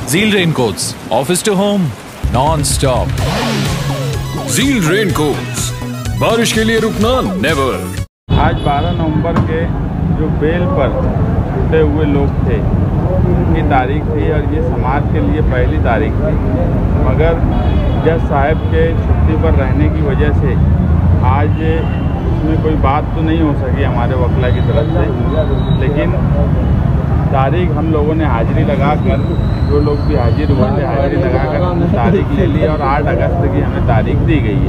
Zeal Raincoats, office to home, non-stop. Zeal Raincoats, बारिश के लिए रुकना नेवर। आज 12 नवंबर के जो बेल पर छूटे हुए लोग थे उनकी तारीख थी और ये समाज के लिए पहली तारीख थी, मगर जज साहब के छुट्टी पर रहने की वजह से आज इसमें कोई बात तो नहीं हो सकी हमारे वकला की तरफ से। लेकिन तारीख हम लोगों ने हाजिरी लगाकर, जो लोग भी हाजिर हुए थे हाजिरी लगाकर हमने तारीख ले ली और 8 अगस्त की हमें तारीख दी गई है।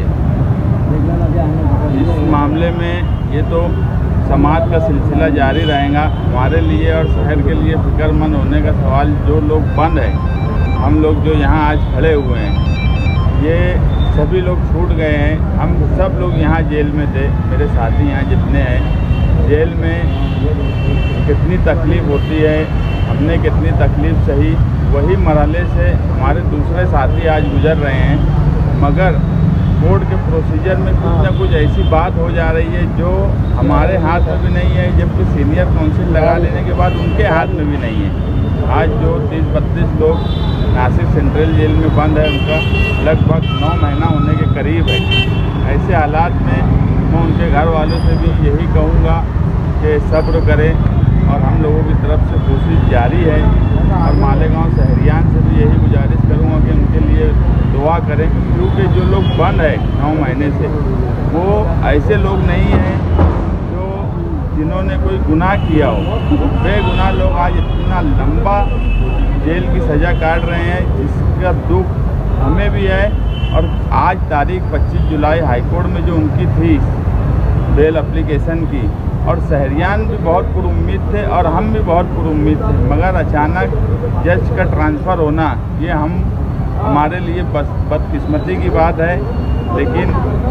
इस मामले में ये तो समाज का सिलसिला जारी रहेगा। हमारे लिए और शहर के लिए फिक्रमंद होने का सवाल, जो लोग बंद हैं, हम लोग जो यहाँ आज खड़े हुए हैं, ये सभी लोग छूट गए हैं। हम सब लोग यहाँ जेल में थे, मेरे साथी यहाँ जितने हैं जेल में। कितनी तकलीफ़ होती है, हमने कितनी तकलीफ़ सही, वही मरहले से हमारे दूसरे साथी आज गुजर रहे हैं। मगर कोर्ट के प्रोसीजर में कुछ ना कुछ ऐसी बात हो जा रही है जो हमारे हाथ में भी नहीं है, जबकि सीनियर काउंसिल लगा लेने के बाद उनके हाथ में भी नहीं है। आज जो 30-32 लोग नासिक सेंट्रल जेल में बंद है, उनका लगभग 9 महीना होने के करीब है। ऐसे हालात में मैं उनके घर वालों से भी यही कहूँगा कि सब्र करें और हम लोगों की तरफ से कोशिश जारी है। और मालेगांव शहरियान से भी यही गुजारिश करूँगा कि उनके लिए दुआ करें, क्योंकि जो लोग बंद है 9 महीने से, वो ऐसे लोग नहीं हैं जो जिन्होंने कोई गुनाह किया हो। बेगुनाह लोग आज इतना लंबा जेल की सज़ा काट रहे हैं, जिसका दुख हमें भी है। और आज तारीख 25 जुलाई हाईकोर्ट में जो उनकी थी बेल एप्लीकेशन की, और शहरियान भी बहुत पुरुम्मीद थे और हम भी बहुत पुरुम्मीद थे, मगर अचानक जज का ट्रांसफ़र होना, ये हमारे लिए बदकिस्मती की बात है। लेकिन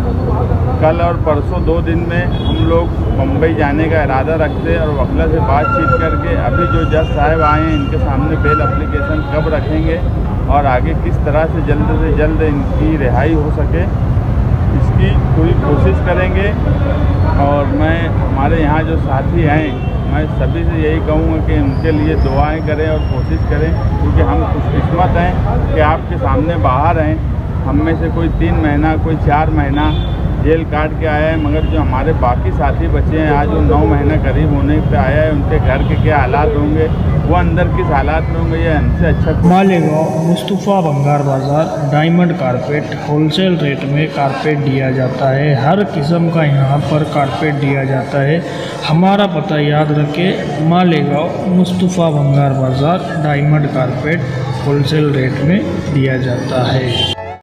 कल और परसों 2 दिन में हम लोग मुंबई जाने का इरादा रखते हैं और वकला से बातचीत करके अभी जो जज साहब आए हैं इनके सामने बेल एप्लीकेशन कब रखेंगे और आगे किस तरह से जल्द इनकी रिहाई हो सके, इसकी पूरी कोशिश करेंगे। और मैं हमारे यहाँ जो साथी हैं, मैं सभी से यही कहूँगा कि उनके लिए दुआएं करें और कोशिश करें, क्योंकि हम खुशकिस्मत हैं कि आपके सामने बाहर हैं। हम में से कोई 3 महीना, कोई 4 महीना जेल काट के आया है, मगर जो हमारे बाकी साथी बचे हैं आज वो 9 महीना करीब होने पे आया है, उनके घर के क्या हालात होंगे, वो अंदर किस हालात में होंगे, ये हमसे अच्छा। मालेगांव मुस्तफ़ा भंगार बाज़ार डायमंड कारपेट होलसेल रेट में कारपेट दिया जाता है। हर किस्म का यहाँ पर कारपेट दिया जाता है। हमारा पता याद रखें, मालेगांव मुस्तफ़ा भंगार बाज़ार डायमंड कारपेट होलसेल रेट में दिया जाता है।